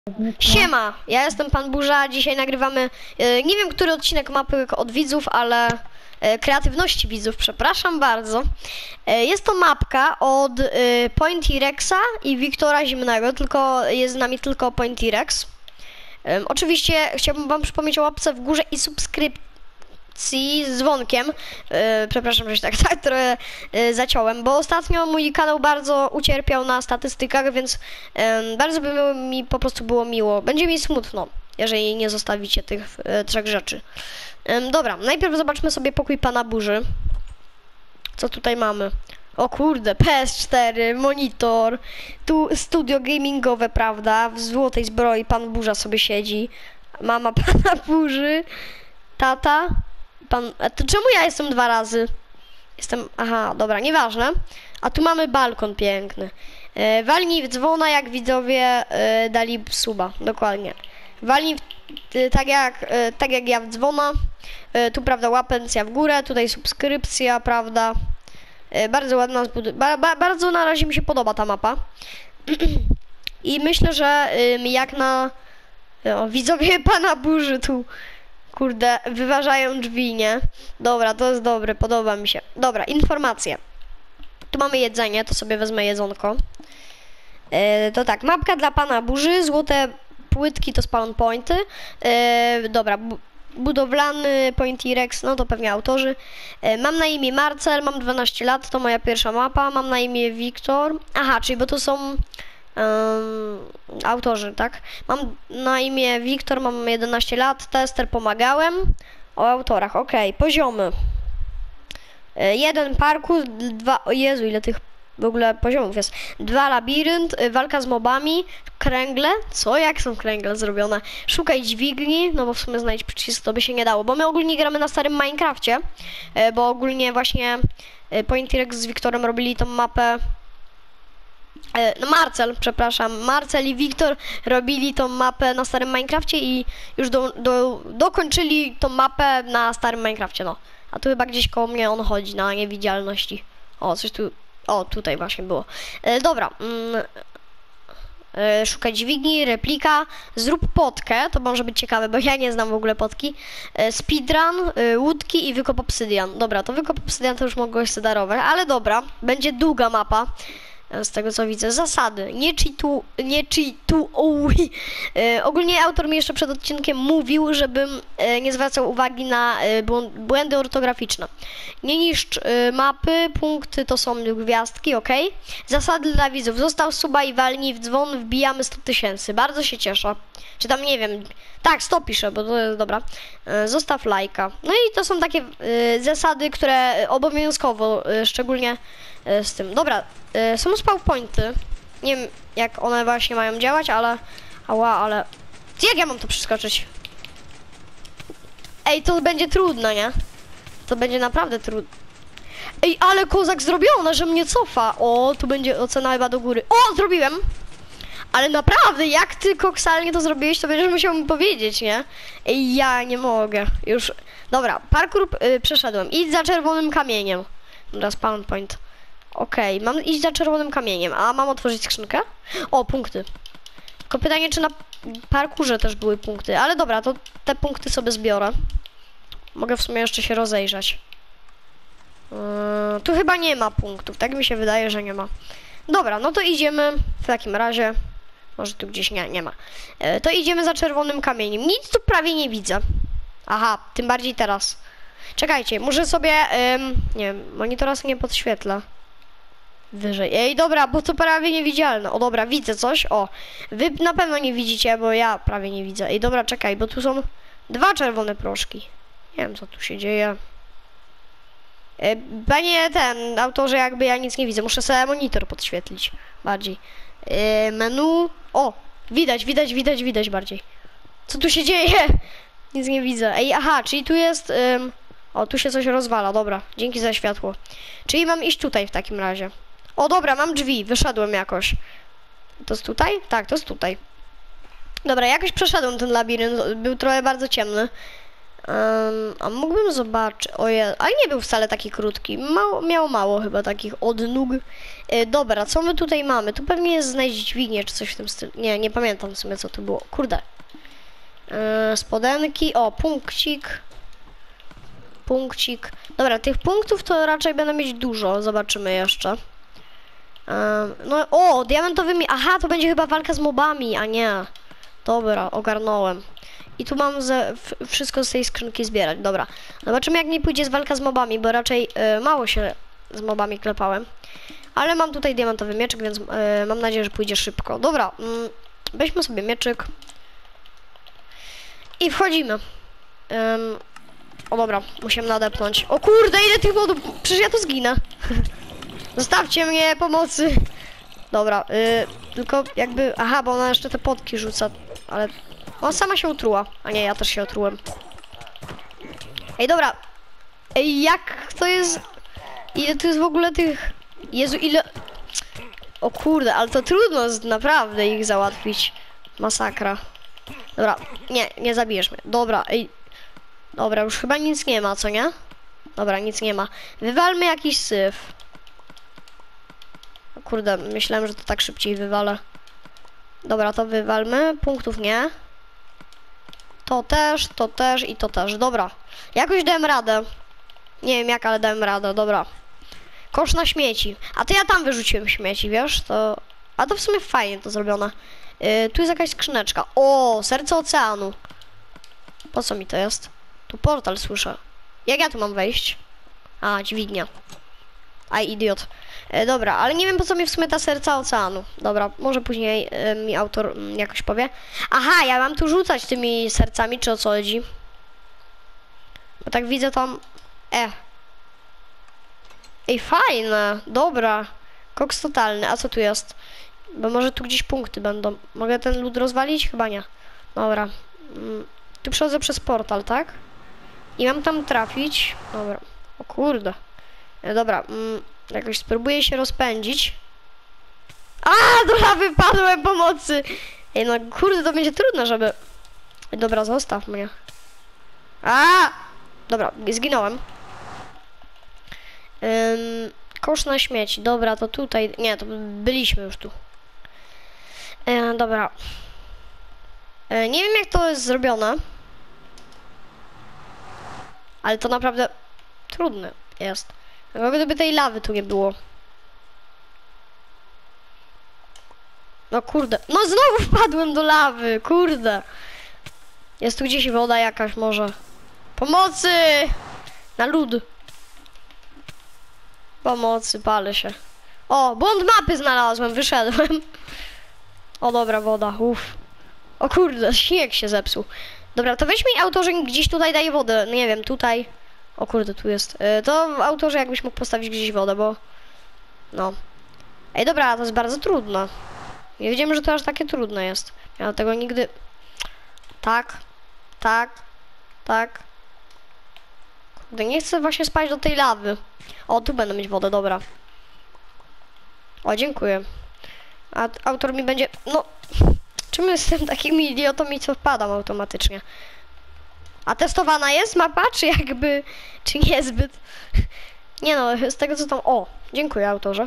Siema, ja jestem Pan Burza, dzisiaj nagrywamy, nie wiem który odcinek mapy od widzów, ale kreatywności widzów, przepraszam bardzo. Jest to mapka od Pointy Rexa i Wiktora Zimnego, tylko jest z nami tylko Pointy Rex. Oczywiście chciałbym wam przypomnieć o łapce w górze i subskrypcji z dzwonkiem. Przepraszam, że się tak trochę zaciąłem, bo ostatnio mój kanał bardzo ucierpiał na statystykach, więc bardzo by mi po prostu było miło. Będzie mi smutno, jeżeli nie zostawicie tych trzech rzeczy. Dobra, najpierw zobaczmy sobie pokój Pana Burzy. Co tutaj mamy? O kurde, PS4, monitor, tu studio gamingowe, prawda? W złotej zbroi Pan Burza sobie siedzi. Mama Pana Burzy, tata. To czemu ja jestem dwa razy? Aha, dobra, nieważne. A tu mamy balkon piękny. Walnij w dzwona, jak widzowie dali suba, dokładnie. Walnij tak jak ja w dzwona. Tu, prawda, łapencja w górę, tutaj subskrypcja, prawda. Bardzo ładna, bardzo na razie mi się podoba ta mapa. I myślę, że jak na widzowie Pana Burzy tu, kurde, wyważają drzwi, nie? Dobra, to jest dobre, podoba mi się. Dobra, informacje. Tu mamy jedzenie, to sobie wezmę jedzonko. To tak, mapka dla Pana Burzy, złote płytki to spawn pointy. Dobra, budowlany Pointy Rex, no to pewnie autorzy. Mam na imię Marcel, mam 12 lat, to moja pierwsza mapa. Mam na imię Wiktor. Aha, czyli bo to są autorzy, tak? Mam na imię Wiktor, mam 11 lat, tester, pomagałem. O autorach, okej, poziomy. 1 parkour, 2, o Jezu, ile tych w ogóle poziomów jest. 2 labirynt, walka z mobami, kręgle, co? Jak są kręgle zrobione? Szukaj dźwigni, no bo w sumie znajdź przycisk, to by się nie dało, bo my ogólnie gramy na starym Minecrafcie, bo ogólnie właśnie Pointy Rex z Wiktorem robili tą mapę. No Marcel i Wiktor robili tą mapę na starym Minecrafcie i już dokończyli tą mapę na starym Minecrafcie, no. A tu chyba gdzieś koło mnie on chodzi na niewidzialności. O, coś tu, o, tutaj właśnie było. Dobra, szukaj dźwigni, replika, zrób potkę, to może być ciekawe, bo ja nie znam w ogóle potki. Speedrun, łódki i wykop obsydian. Dobra, to wykop obsydian to już mogłeś sobie darować, ale dobra, będzie długa mapa. Z tego co widzę, zasady, nie cheatuj. Ogólnie autor mi jeszcze przed odcinkiem mówił, żebym nie zwracał uwagi na błędy ortograficzne. Nie niszcz mapy, punkty to są gwiazdki, ok? Zasady dla widzów, zostaw suba i walnij w dzwon, wbijamy 100 000, bardzo się cieszę. Czy tam nie wiem, tak, 100 piszę, bo to jest dobra. Zostaw lajka. No i to są takie zasady, które obowiązkowo, szczególnie z tym. Dobra, są spawn pointy. Nie wiem jak one właśnie mają działać, ale... Ała, ale... Jak ja mam to przeskoczyć? Ej, to będzie trudne, nie? To będzie naprawdę trudne. Ej, ale kozak zrobione, że mnie cofa. O, tu będzie ocena chyba do góry. O, zrobiłem! Ale naprawdę, jak ty koksalnie to zrobiłeś, to będziesz musiał mi powiedzieć, nie? Ej, ja nie mogę. Już... Dobra, parkour przeszedłem. Idź za czerwonym kamieniem. Dobra, spawn point. Okej, mam iść za czerwonym kamieniem, a mam otworzyć skrzynkę? O, punkty. Tylko pytanie, czy na parkurze też były punkty, ale dobra, to te punkty sobie zbiorę. Mogę w sumie jeszcze się rozejrzeć. Tu chyba nie ma punktów, tak mi się wydaje, że nie ma. Dobra, no to idziemy w takim razie. Może tu gdzieś nie ma. To idziemy za czerwonym kamieniem. Nic tu prawie nie widzę. Aha, tym bardziej teraz. Czekajcie, muszę sobie, nie wiem, monitora sobie nie podświetla. Wyżej. Ej, dobra, bo to prawie niewidzialne. O, dobra, widzę coś. O, wy na pewno nie widzicie, bo ja prawie nie widzę. Ej, dobra, czekaj, bo tu są 2 czerwone proszki. Nie wiem, co tu się dzieje. Panie autorze, jakby ja nic nie widzę. Muszę sobie monitor podświetlić bardziej. Menu. O, widać bardziej. Co tu się dzieje? Nic nie widzę. Ej, aha, czyli tu jest... O, tu się coś rozwala, dobra. Dzięki za światło. Czyli mam iść tutaj w takim razie. O, dobra, mam drzwi, wyszedłem jakoś. To jest tutaj? Tak, to jest tutaj. Dobra, jakoś przeszedłem ten labirynt, był trochę bardzo ciemny. A mógłbym zobaczyć... Oje, ale nie był wcale taki krótki. Miał mało chyba takich odnóg. Dobra, co my tutaj mamy? Tu pewnie jest znajdź dźwignię czy coś w tym stylu. Nie pamiętam w sumie co tu było. Kurde. Spodenki. O, punkcik. Punkcik. Dobra, tych punktów to raczej będę mieć dużo. Zobaczymy jeszcze. No, o, diamentowymi. Aha, to będzie chyba walka z mobami, a nie. Dobra, ogarnąłem. I tu mam wszystko z tej skrzynki zbierać. Dobra. Zobaczymy jak mi pójdzie z walka z mobami, bo raczej mało się z mobami klepałem. Ale mam tutaj diamentowy mieczyk, więc mam nadzieję, że pójdzie szybko. Dobra, weźmy sobie mieczyk. I wchodzimy. O dobra, musimy nadepnąć. O kurde, ile tych modów! Przecież ja tu zginę. Zostawcie mnie, pomocy. Dobra, tylko jakby... Aha, bo ona jeszcze te potki rzuca, ale... Ona sama się utruła. A nie, ja też się otrułem. Ej, dobra. Ej, jak to jest... Ile tu jest w ogóle tych... Jezu, ile... O kurde, ale to trudno jest naprawdę ich załatwić. Masakra. Dobra, nie zabijesz mnie. Dobra, ej. Dobra, już chyba nic nie ma, co nie? Dobra, nic nie ma. Wywalmy jakiś syf. O kurde, myślałem, że to tak szybciej wywalę. Dobra, to wywalmy. Punktów nie. To też i to też. Dobra. Jakoś dałem radę. Nie wiem jak, ale dałem radę. Dobra. Kosz na śmieci. A to ja tam wyrzuciłem śmieci, wiesz? To... A to w sumie fajnie to zrobione. Tu jest jakaś skrzyneczka. O, serce oceanu. Po co mi to jest? Tu portal słyszę. Jak ja tu mam wejść? A, dźwignia. Aj, idiot. Dobra, ale nie wiem po co mi w sumie ta serca oceanu. Dobra, może później mi autor jakoś powie. Aha, ja mam tu rzucać tymi sercami, czy o co chodzi? Bo tak widzę tam... Ej, fajne, dobra. Koks totalny, a co tu jest? Bo może tu gdzieś punkty będą. Mogę ten lód rozwalić? Chyba nie. Dobra. Tu przechodzę przez portal, tak? I mam tam trafić. Dobra. O kurde. Dobra. Jakoś spróbuję się rozpędzić. A, do lawy padłem, pomocy! Ej, no kurde, to będzie trudno, żeby... Dobra, zostaw mnie. A! Dobra, zginąłem. Kosz na śmieci. Dobra, to tutaj... Nie, to byliśmy już tu. Dobra. Nie wiem jak to jest zrobione. Ale to naprawdę trudne jest. Gdyby tej lawy tu nie było. No kurde. No znowu wpadłem do lawy. Kurde. Jest tu gdzieś woda jakaś może. Pomocy! Na lód. Pomocy, palę się. O, błąd mapy znalazłem, wyszedłem. O dobra, woda, uff. O kurde, śnieg się zepsuł. Dobra, to weź mi autorze gdzieś tutaj daje wodę. Nie wiem, tutaj. O kurde, tu jest. To autorze jakbyś mógł postawić gdzieś wodę, bo... No. Ej, dobra, to jest bardzo trudne. Nie wiedziałem, że to aż takie trudne jest. Ja tego nigdy... Tak. Kurde, nie chcę właśnie spać do tej lawy. O, tu będę mieć wodę, dobra. O, dziękuję. A autor mi będzie... No... Czemu jestem takim idiotą i co wpadam automatycznie? A testowana jest mapa, czy jakby... Czy niezbyt? Nie no, z tego co tam... O, dziękuję autorze.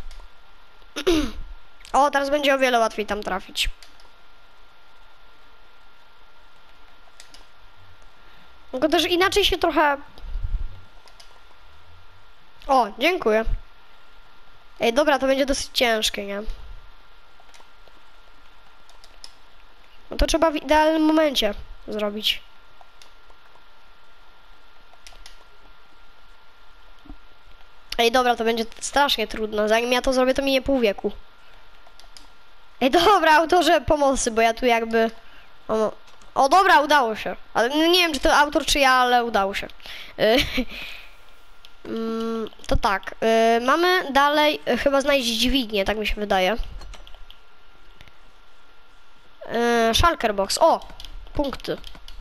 O, teraz będzie o wiele łatwiej tam trafić. Tylko też inaczej się trochę... O, dziękuję. Ej, dobra, to będzie dosyć ciężkie, nie? No to trzeba w idealnym momencie zrobić. Ej, dobra, to będzie strasznie trudno. Zanim ja to zrobię, to minie pół wieku. Ej, dobra, autorze pomocy, bo ja tu jakby... O, dobra, udało się. Ale nie wiem, czy to autor, czy ja, ale udało się. To tak. Mamy dalej chyba znaleźć dźwignię, tak mi się wydaje. Shulker box. O! Punkty.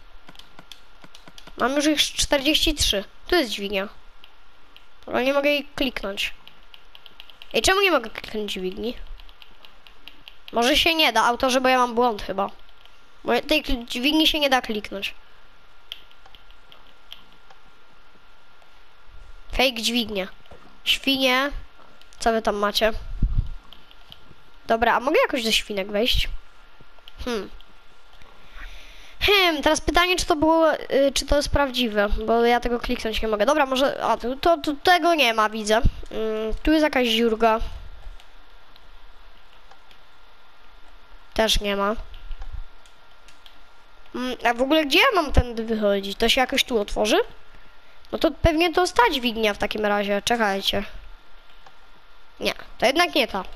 Mam już ich 43. Tu jest dźwignia. Ale nie mogę jej kliknąć. Ej, czemu nie mogę kliknąć dźwigni? Może się nie da, autorze, bo ja mam błąd chyba. Bo tej dźwigni się nie da kliknąć. Fake dźwignie. Świnie. Co wy tam macie? Dobra, a mogę jakoś do świnek wejść? Teraz pytanie, czy to było, czy to jest prawdziwe, bo ja tego kliknąć nie mogę. Dobra, może, a tu tego nie ma, widzę. Tu jest jakaś dziurka. Też nie ma. A w ogóle gdzie ja mam tędy wychodzić? To się jakoś tu otworzy? No to pewnie to sta dźwignia w takim razie, czekajcie. Nie, to jednak nie ta.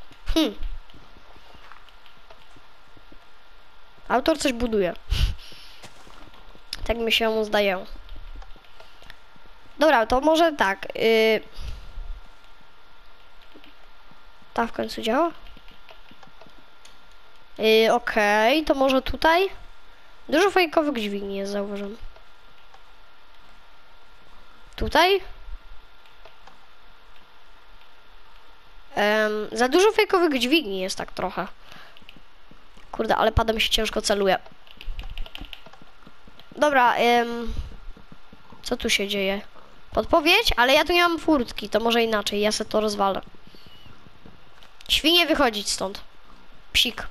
Autor coś buduje. Tak mi się zdaje. Dobra, to może tak. Ta w końcu działa? Okej, to może tutaj? Dużo fejkowych dźwigni jest, zauważyłem. Tutaj? Za dużo fejkowych dźwigni jest tak trochę. Kurde, ale padem się ciężko celuje. Dobra, co tu się dzieje? Podpowiedź? Ale ja tu nie mam furtki, to może inaczej, ja se to rozwalę. Świnie, wychodzić stąd. Psik.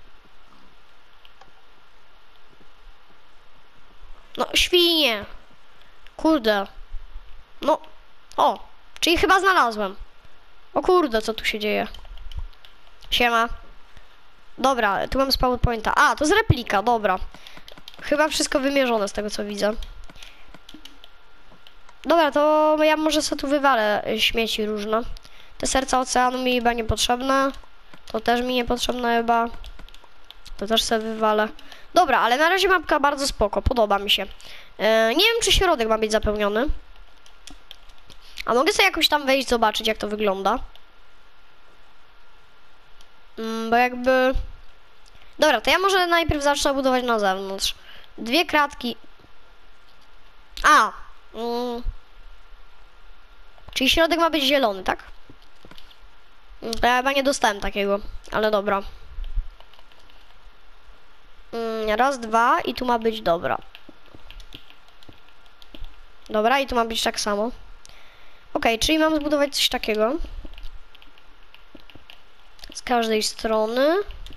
No, świnie. Kurde. No, o, czyli chyba znalazłem. O kurde, co tu się dzieje? Siema. Dobra, tu mam z PowerPointa. A, to z replika, dobra. Chyba wszystko wymierzone z tego, co widzę. Dobra, to ja może sobie tu wywalę śmieci różne. Te serca oceanu mi chyba niepotrzebne. To też mi niepotrzebne chyba. To też sobie wywalę. Dobra, ale na razie mapka bardzo spoko, podoba mi się. Nie wiem, czy środek ma być zapełniony. A mogę sobie jakoś tam wejść, zobaczyć, jak to wygląda. Bo jakby... Dobra, to ja może najpierw zacznę budować na zewnątrz. 2 kratki. A! Czyli środek ma być zielony, tak? To ja chyba nie dostałem takiego, ale dobra. Raz, 2 i tu ma być dobra. Dobra, i tu ma być tak samo. Okej, czyli mam zbudować coś takiego. Z każdej strony.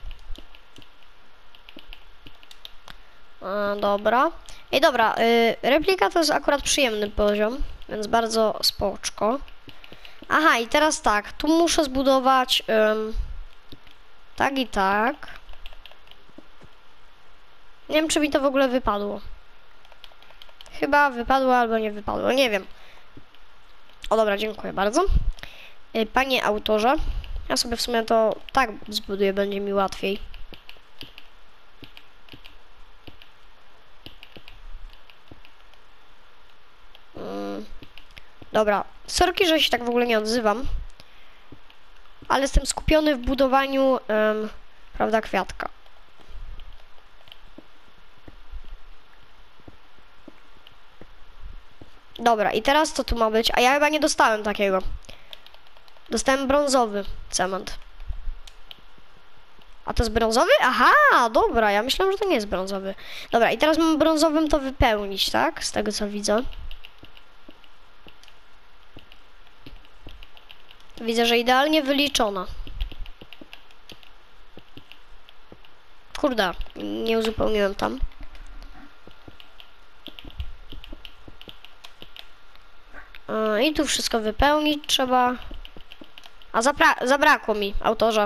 Dobra. I dobra, replika to jest akurat przyjemny poziom, więc bardzo spoczko. Aha, i teraz tak, tu muszę zbudować tak i tak. Nie wiem, czy mi to w ogóle wypadło. Chyba wypadło albo nie wypadło, nie wiem. O dobra, dziękuję bardzo. Panie autorze, ja sobie w sumie to tak zbuduję, będzie mi łatwiej. Dobra, sorki, że się tak w ogóle nie odzywam. Ale jestem skupiony w budowaniu, prawda, kwiatka. Dobra, i teraz co tu ma być? A ja chyba nie dostałem takiego. Dostałem brązowy cement. A to jest brązowy? Aha, dobra, ja myślałem, że to nie jest brązowy. Dobra, i teraz mam brązowym to wypełnić, tak? Z tego, co widzę. Widzę, że idealnie wyliczona. Kurde, nie uzupełniłem tam. I tu wszystko wypełnić trzeba. A zabrakło mi, autorze.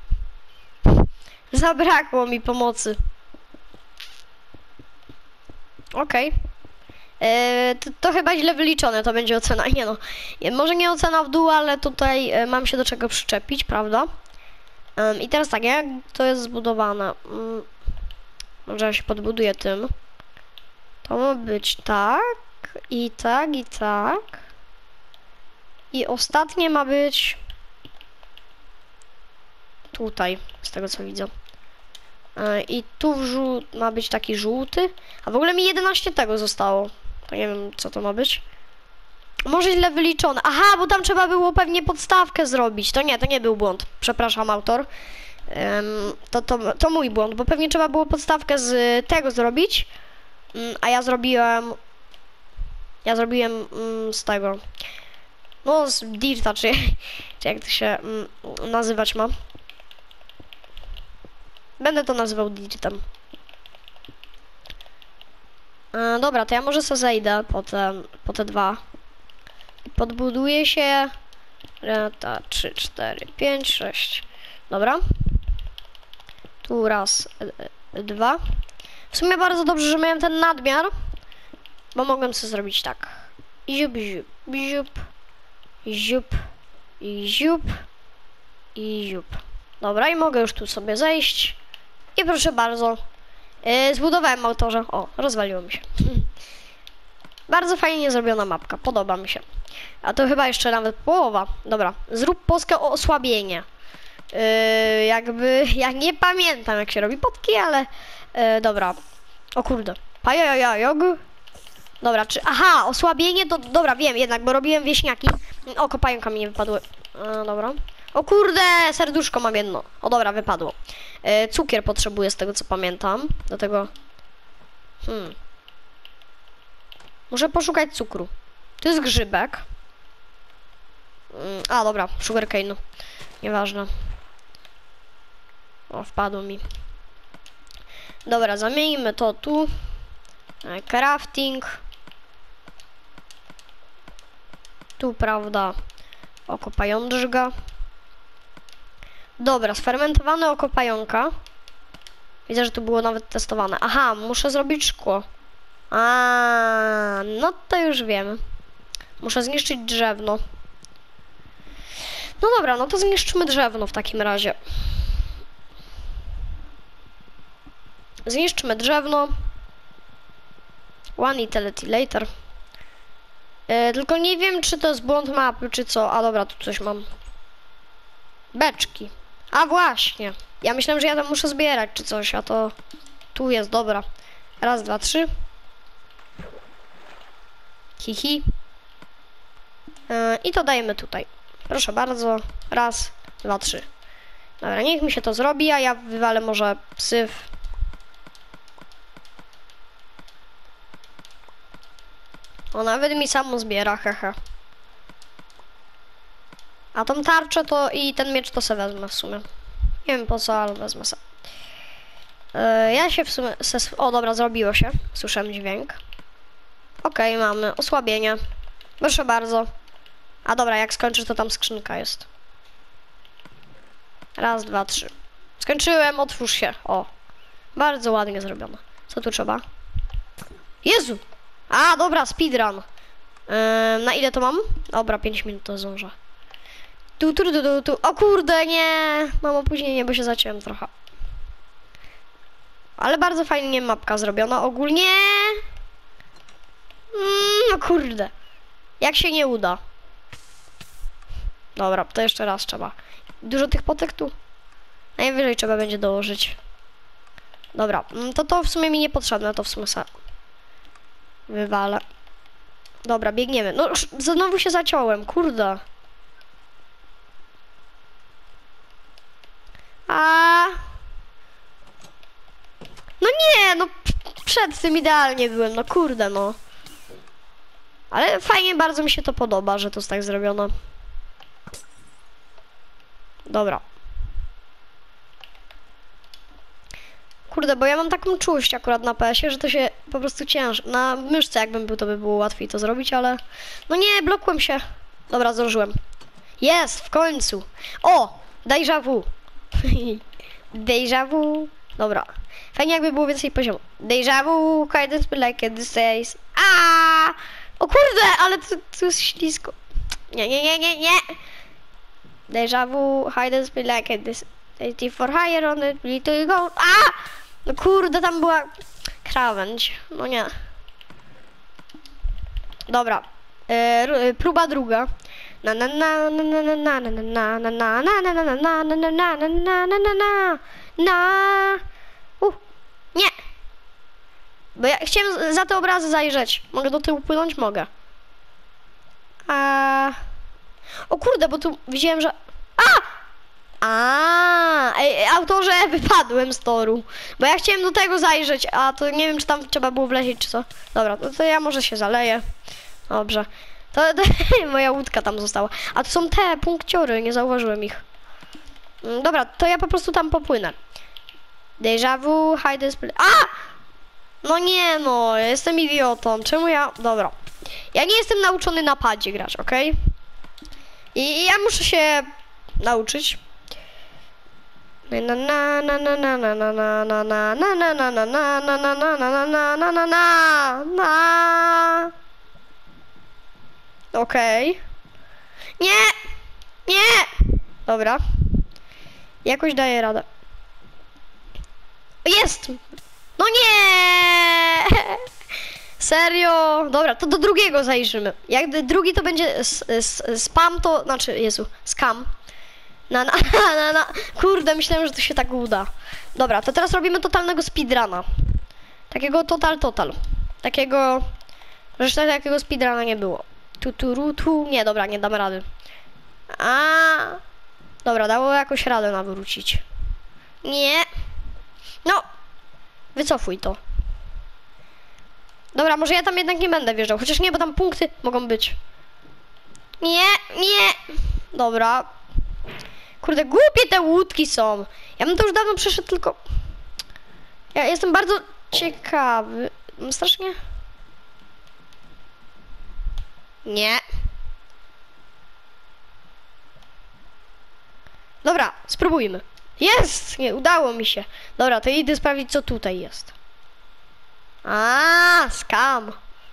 Zabrakło mi pomocy. Okej. To chyba źle wyliczone, to będzie ocena. Nie no, może nie ocena w dół, ale tutaj mam się do czego przyczepić, prawda? I teraz tak, jak to jest zbudowane? Może ja się podbuduję tym. To ma być tak, i tak, i tak. I ostatnie ma być tutaj, z tego co widzę. I tu ma być taki żółty. A w ogóle mi 11 tego zostało. To nie wiem, co to ma być. Może źle wyliczone. Aha, bo tam trzeba było pewnie podstawkę zrobić. To nie był błąd. Przepraszam, autor. To mój błąd, bo pewnie trzeba było podstawkę z tego zrobić. A ja zrobiłem Ja zrobiłem z tego, no z dirta, czy jak to się nazywać ma. Będę to nazywał dirtem. Dobra, to ja może sobie zejdę po te dwa. I podbuduję się. 3, 4, 5, 6. Dobra. Tu raz, dwa. W sumie bardzo dobrze, że miałem ten nadmiar, bo mogłem sobie zrobić tak. Ziup, ziup, ziup, ziup, i ziup, i ziup. Dobra, i mogę już tu sobie zejść. I proszę bardzo. Zbudowałem autorze. O, rozwaliło mi się. Bardzo fajnie zrobiona mapka, podoba mi się. A to chyba jeszcze nawet połowa. Dobra, zrób polskie osłabienie. Jakby, ja nie pamiętam jak się robi potki, ale dobra. O kurde. Pajajajajog. Dobra, aha, osłabienie to, dobra, wiem jednak, bo robiłem wieśniaki. Oko pająka mi nie wypadły. Dobra. O kurde, serduszko mam jedno. O dobra, wypadło. Cukier potrzebuję z tego co pamiętam. Do tego... Muszę poszukać cukru. To jest grzybek. A dobra, sugarcane'u. Nieważne. O, wpadło mi. Dobra, zamienimy to tu. Crafting. Tu, prawda, oko pajączka. Dobra, sfermentowane oko pająka. Widzę, że tu było nawet testowane. Aha, muszę zrobić szkło. No to już wiem. Muszę zniszczyć drzewno. No dobra, no to zniszczymy drzewno w takim razie. Zniszczmy drzewno. One eternity later. Tylko nie wiem, czy to jest błąd mapy, czy co. A dobra, tu coś mam. Beczki. A właśnie. Ja myślałem, że ja tam muszę zbierać, czy coś, a to... Tu jest, dobra. Raz, dwa, trzy. Hihi. I to dajemy tutaj. Proszę bardzo. Raz, dwa, trzy. Dobra, niech mi się to zrobi, a ja wywalę może syf. O, nawet mi samo zbiera, hehe. A tą tarczę to i ten miecz to se wezmę w sumie. Nie wiem po co, ale wezmę se. Ja się w sumie... O, dobra, zrobiło się. Słyszałem dźwięk. Okej, mamy osłabienie. Proszę bardzo. A dobra, jak skończysz, to tam skrzynka jest. Raz, dwa, trzy. Skończyłem, otwórz się. O. Bardzo ładnie zrobione. Co tu trzeba? Jezu! A, dobra, speedrun. Na ile to mam? Dobra, 5 minut to zdążę. Tu. O kurde, nie! Mam opóźnienie, bo się zaciąłem trochę. Ale bardzo fajnie mapka zrobiona ogólnie. No kurde. Jak się nie uda. Dobra, to jeszcze raz trzeba. Dużo tych potek tu. Najwyżej trzeba będzie dołożyć. Dobra, to w sumie mi niepotrzebne, to w sumie wywalę. Dobra, biegniemy. No, znowu się zaciąłem, kurde. No nie, no przed tym idealnie byłem, no kurde, no. Ale fajnie, bardzo mi się to podoba, że to jest tak zrobione. Dobra. Kurde, bo ja mam taką czułość akurat na PS-ie, że to się po prostu ciężko. Na myszce jakbym był, to by było łatwiej to zrobić, ale... No nie, blokłem się. Dobra, zdążyłem. Jest, w końcu. O, déjà vu. Déjà vu. Dobra. Fajnie jakby było więcej poziomu. Déjà vu, hide and speak like this says. O kurde, ale tu jest ślisko. Nie. Déjà vu, hide and speak like this. Safety for higher on it, need to go. No kurde, tam była krawędź. No nie. Dobra. Próba druga. Nie. Bo ja chciałem za te obrazy zajrzeć. Mogę do tyłu płynąć? Mogę. O kurde, bo tu widziałem, że... Autorze, wypadłem z toru. Bo ja chciałem do tego zajrzeć, a to nie wiem, czy tam trzeba było wlecieć, czy co. Dobra, to ja może się zaleję. Dobrze. To moja łódka tam została. A to są te punkciory, nie zauważyłem ich. Dobra, to ja po prostu tam popłynę. Déjà vu, hide display. A! No nie no, ja jestem idiotą. Czemu ja... Dobra. Ja nie jestem nauczony na padzie grać, okej? I ja muszę się nauczyć. Okej. Nie! Nie! Dobra. Jakoś daję radę. Jest! No nie! Serio? Dobra, to do drugiego zajrzymy. Jak drugi to będzie spam, to... Znaczy, Jezu, scam. Kurde, myślałem, że to się tak uda. Dobra, to teraz robimy totalnego speedruna. Takiego total. Takiego... Zresztą takiego speedruna nie było. Nie, dobra, nie damy rady. Dobra, dało jakoś radę nawrócić. Nie. No. Wycofuj to. Dobra, może ja tam jednak nie będę wjeżdżał. Chociaż nie, bo tam punkty mogą być. Nie. Dobra. Kurde, głupie te łódki są. Ja bym to już dawno przeszedł, tylko... Ja jestem bardzo ciekawy. Strasznie... Nie. Dobra, spróbujmy. Jest! Nie, udało mi się. Dobra, to idę sprawdzić, co tutaj jest. Skam.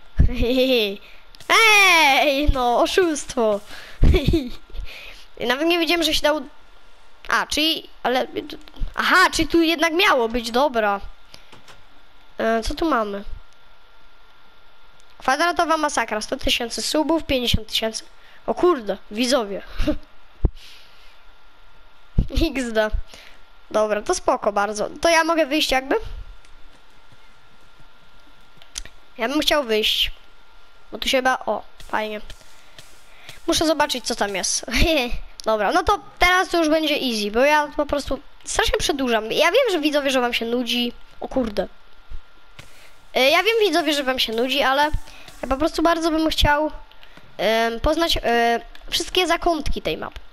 Ej, no, oszustwo. Nawet nie wiedziałem, że się dało... czyli... Ale... Aha, czyli tu jednak miało być, dobra. Co tu mamy? Kwadratowa masakra, 100 000 subów, 50 000. O kurde, widzowie. XD. Dobra, to spoko bardzo. To ja mogę wyjść jakby? Ja bym chciał wyjść. Bo tu się chyba... O, fajnie. Muszę zobaczyć, co tam jest. Dobra, no to teraz to już będzie easy, bo ja po prostu strasznie przedłużam. Ja wiem, że widzowie, że wam się nudzi. O kurde. Ja wiem, widzowie, że wam się nudzi, ale ja po prostu bardzo bym chciał poznać wszystkie zakątki tej mapy.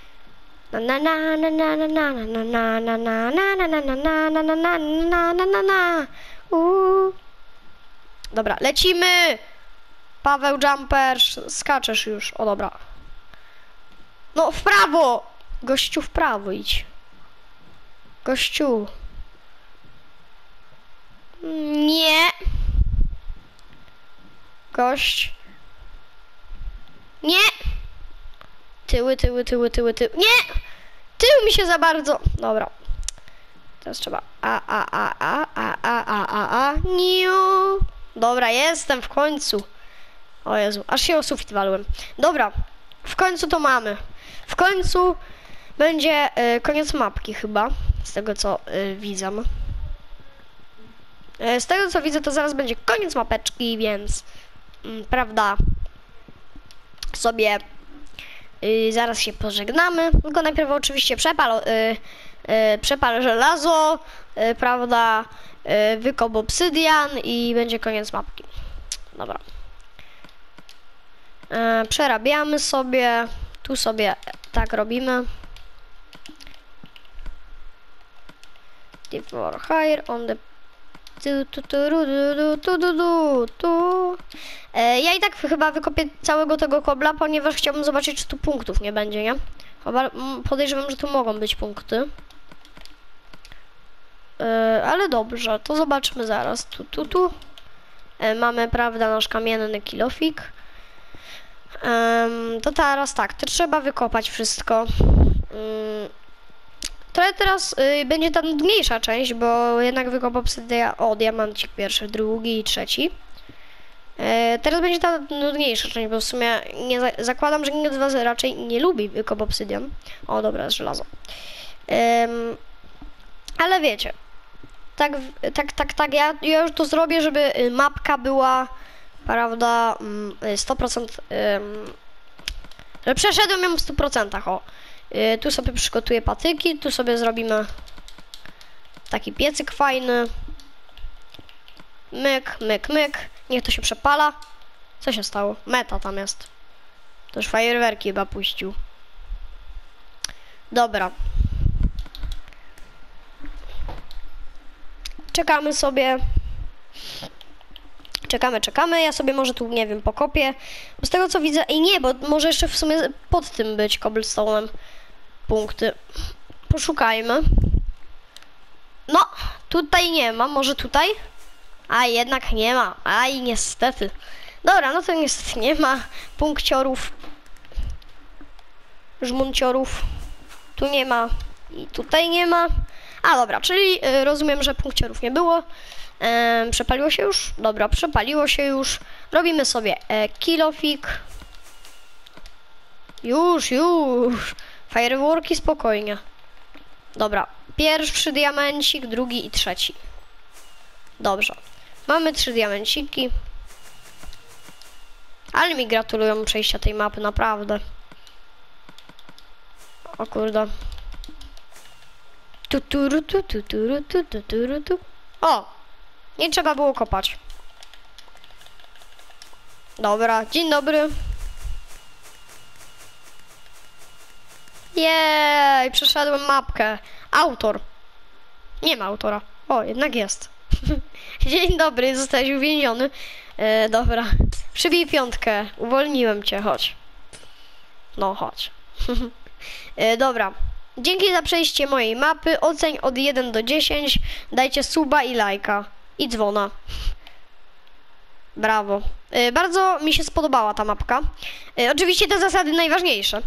Dobra, lecimy! Paweł Jumper, skaczesz już. O, dobra. No, w prawo! Gościu, w prawo idź. Gościu. Nie. Gość. Nie. Tyły. Nie! Tył mi się za bardzo. Dobra. Teraz trzeba. Niu. Dobra, jestem w końcu. O Jezu, aż się o sufit walłem. Dobra, w końcu to mamy. W końcu będzie koniec mapki chyba. Z tego co widzę. Z tego co widzę, to zaraz będzie koniec mapeczki, więc prawda, sobie zaraz się pożegnamy. Tylko najpierw oczywiście przepal żelazo, prawda, wykop obsydian i będzie koniec mapki. Dobra. Przerabiamy sobie, tu sobie tak robimy. For hire on the ja i tak chyba wykopię całego tego kobla, ponieważ chciałbym zobaczyć, czy tu punktów nie będzie, nie? Chyba podejrzewam, że tu mogą być punkty. Ale dobrze, to zobaczmy zaraz. Tu. Mamy, prawda, nasz kamienny kilofik. To teraz tak, to trzeba wykopać wszystko. Trochę teraz będzie ta nudniejsza część, bo jednak wykop obsydia... O, diamencik pierwszy, drugi i trzeci. Teraz będzie ta nudniejsza część, bo w sumie zakładam, że nikt z was raczej nie lubi wykop obsydian. O, dobra, jest żelazo. Ale wiecie, tak, ja już to zrobię, żeby mapka była, prawda, 100%, że przeszedłem ją w 100%, o. Tu sobie przygotuję patyki, tu sobie zrobimy taki piecyk fajny. Myk. Niech to się przepala. Co się stało? Meta tam jest. To już fajerwerki chyba puścił. Dobra. Czekamy sobie. Czekamy. Ja sobie może tu, nie wiem, pokopię. Bo z tego co widzę... I nie, bo może jeszcze w sumie pod tym być cobblestone'em punkty. Poszukajmy. No, tutaj nie ma. Może tutaj? A, jednak nie ma. Aj, niestety. Dobra, no to niestety nie ma punkciorów. Żmunciorów. Tu nie ma. I tutaj nie ma. A, dobra, czyli rozumiem, że punkciorów nie było. Przepaliło się już? Dobra, przepaliło się już. Robimy sobie kilofik. Już. Fireworki spokojnie. Dobra, pierwszy diamencik, drugi i trzeci. Dobrze. Mamy 3 diamenciki. Ale mi gratulują przejścia tej mapy, naprawdę. O kurde. O! Nie trzeba było kopać. Dobra, dzień dobry. Jej, przeszedłem mapkę. Autor. Nie ma autora. O, jednak jest. Dzień dobry, zostałeś uwięziony. Dobra. Przybij 5. Uwolniłem cię, chodź. No, chodź. Dobra. Dzięki za przejście mojej mapy. Oceń od 1 do 10. Dajcie suba i lajka. I dzwona. Brawo. Bardzo mi się spodobała ta mapka. Oczywiście te zasady najważniejsze.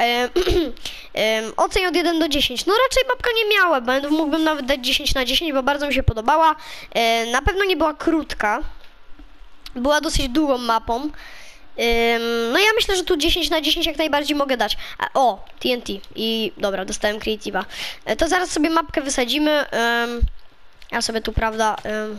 Oceń od 1 do 10. No raczej mapka nie miała. Mógłbym nawet dać 10 na 10, bo bardzo mi się podobała. Na pewno nie była krótka. Była dosyć długą mapą. No ja myślę, że tu 10 na 10 jak najbardziej mogę dać. O, TNT. I dobra, dostałem Creative'a. To zaraz sobie mapkę wysadzimy. Ja sobie tu, prawda,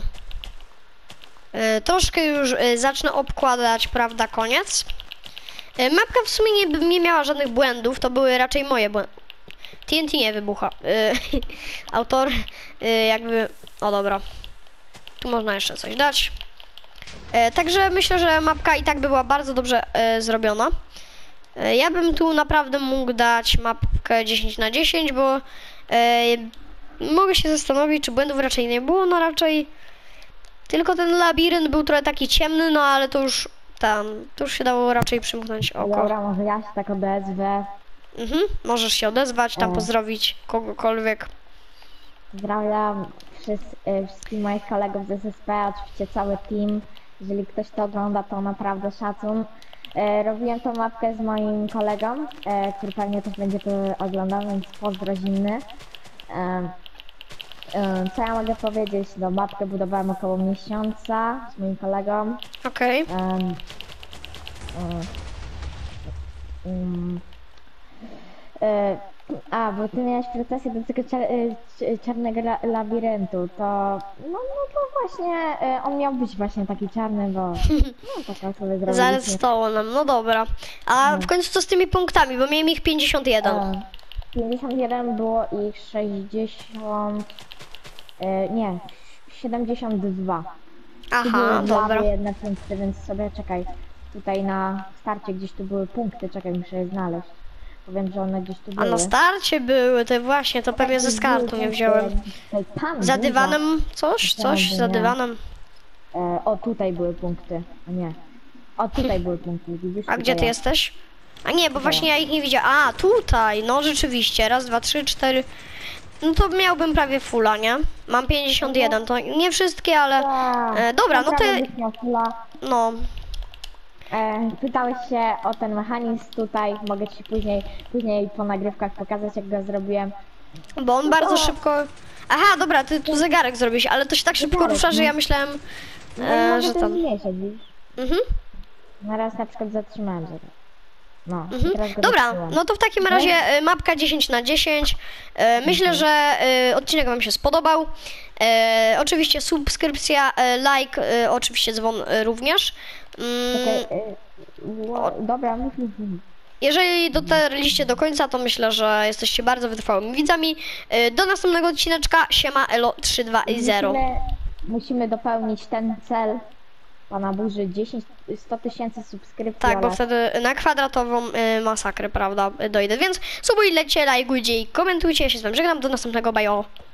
troszkę już zacznę obkładać, prawda, koniec. Mapka w sumie nie miała żadnych błędów, to były raczej moje błędy. TNT nie wybucha. Autor jakby... O dobra. Tu można jeszcze coś dać. Także myślę, że mapka i tak by była bardzo dobrze zrobiona. Ja bym tu naprawdę mógł dać mapkę 10 na 10, bo mogę się zastanowić, czy błędów raczej nie było, no raczej tylko ten labirynt był trochę taki ciemny, no ale to już to już się dało raczej przymknąć oko. Dobra, może ja się tak odezwę. Możesz się odezwać, tam pozdrowić kogokolwiek. Pozdrawiam wszystkich moich kolegów z SSP, oczywiście cały team. Jeżeli ktoś to ogląda, to naprawdę szacun. Robiłem tą mapkę z moim kolegą, który pewnie też będzie to oglądał, więc pozdro zimny. Co ja mogę powiedzieć? No, mapkę budowałem około miesiąca z moim kolegą. Okej. Bo ty miałeś pretensje do tego czarnego labiryntu, to no to właśnie on miał być właśnie taki czarny, bo no taka sobie zrobiliśmy. Zaraz stało nam, no dobra. A w końcu co z tymi punktami, bo miałem ich 51. 51 było ich 60... nie, 72. Aha, dobra. Jedne punkty, więc sobie czekaj. Tutaj na starcie gdzieś tu były punkty, czekaj, muszę je znaleźć. Powiem, że one gdzieś tu były. A na starcie były, te właśnie, to pewnie ze skartu nie wziąłem. Za dywanem coś? Coś? Za dywanem? O, tutaj były punkty. A nie. O, tutaj były punkty, widzisz? A gdzie ty jesteś? A nie, bo właśnie ja ich nie widziałem. A, tutaj, no rzeczywiście. Raz, dwa, trzy, 4. No to miałbym prawie fulla, nie? Mam 51, to nie wszystkie, ale... dobra, no to... No. Pytałeś się o ten mechanizm tutaj, mogę ci później po nagrywkach pokazać, jak go zrobiłem. Bo on bardzo szybko... Aha, dobra, ty tu zegarek zrobiłeś, ale to się tak szybko rusza, że ja myślałem, że tam... Na raz na przykład zatrzymałem zegarek. No, dobra, no to w takim razie mapka 10 na 10. Myślę, że odcinek wam się spodobał. Oczywiście subskrypcja, like, oczywiście dzwon również. Dobra, jeżeli dotarliście do końca, to myślę, że jesteście bardzo wytrwałymi widzami. Do następnego odcineczka. Siema, elo 320. Musimy dopełnić ten cel. pana Burzy 100 tysięcy subskrypcji. Tak, bo ale wtedy na kwadratową masakrę, prawda, dojdę. Więc subujcie, lajkujcie i komentujcie. Ja się z wami żegnam. Do następnego, bye.